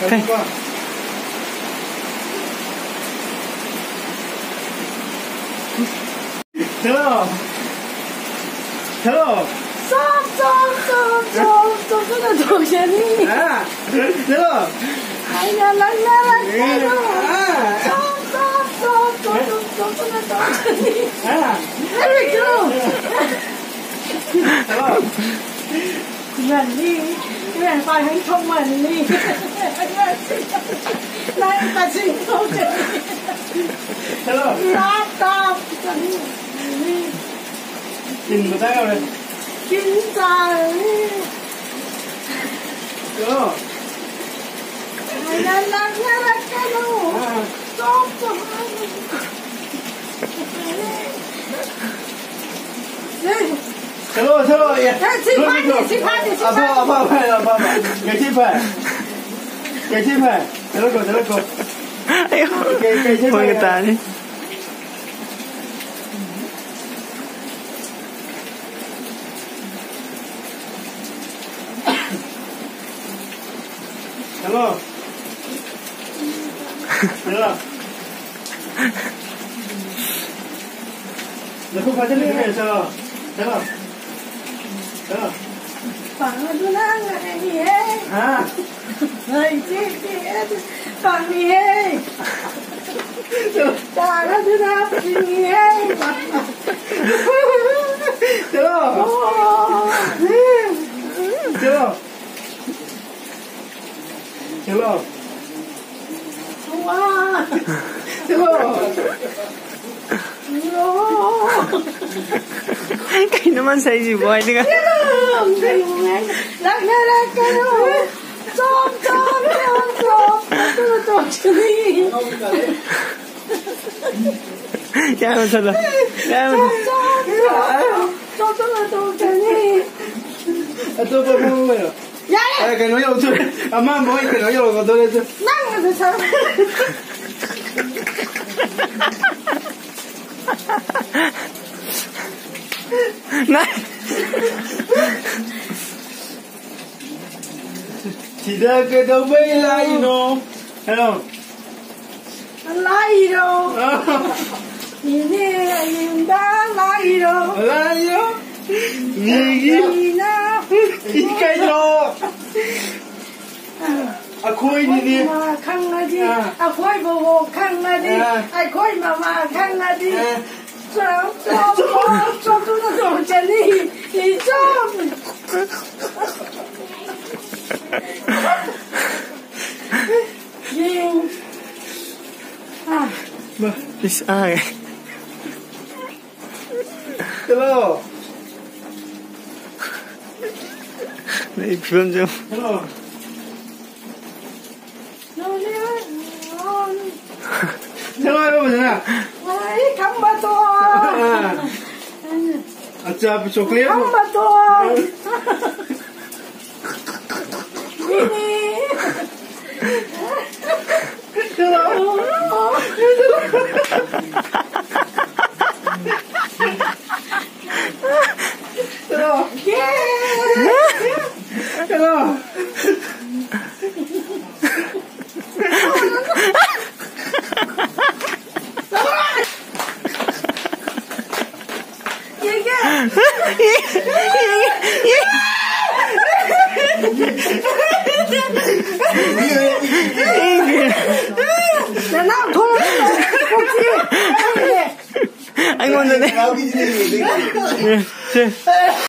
Okay. Hello. Hello. Stop, cái là đồ gì đi. Hello. Ai là lăng cái đồ. Stop, cái là đồ gì đi. There we go. Hello. Mình đi, mình phải hành thông mình đi. Này ta xin không chứ. Hello. Stop. Nhìn người ta đâu đây? Kính chào. Hello. Ai là lăng cái đồ. Stop. Hello. Xin phát đi. Apa. Cái chip phải. Hello go. Ayo. Cái chip Mau kita ni. Hello. Nó không phải thế này sao? Hello. Bằng nó đang ngày gì hết. Này chị bằng gì hết. Chà nó thứ nào gì hết. Hello. Wow. Kayo naman sa easy boy. Hindi ka. Stop. Kaya mo sa Ito pa mo ngayon. Ay, kaya yung ito. Ama mo, kaya yung ito dito. Này. Chỉ ra cái đầu bay lại nó. Hello. Lại đâu. Nhìn đã lại đâu. Lại đâu. Nhìn nào. cái đó. Khôi đi. Khăn là đi. Khôi bố khăn là đi. Khôi mama khăn là đi. Cho tôi nó đổ chân đi. Đi cho. Nhìn. Please, ay. Hello. Naipon dyan. Hello. Hello, ano na? Ay, kambato. At sa chocolate mo. Kambato. Ini. Hello. Hello. Hello. Là nào thôi. Không chi. Anh ngon rồi đấy.